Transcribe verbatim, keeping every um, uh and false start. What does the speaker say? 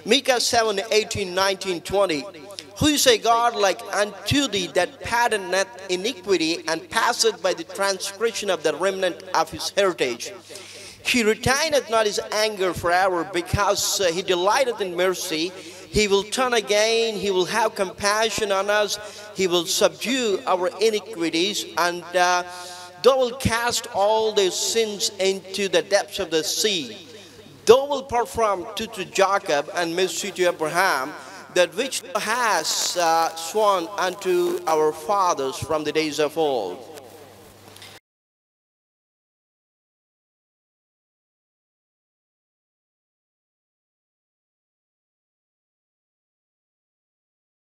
MICAH seven, eighteen, nineteen, twenty. Who is a God like unto thee, that pardoneth iniquity, and passeth by the transgression of the remnant of his heritage? He retaineth not his anger forever, because uh, he delighteth in mercy. He will turn again, he will have compassion on us, he will subdue our iniquities, and uh, thou wilt cast all their sins into the depths of the sea. Thou wilt perform to, to Jacob and mercy to Abraham, that which thou hast uh, sworn unto our fathers from the days of old.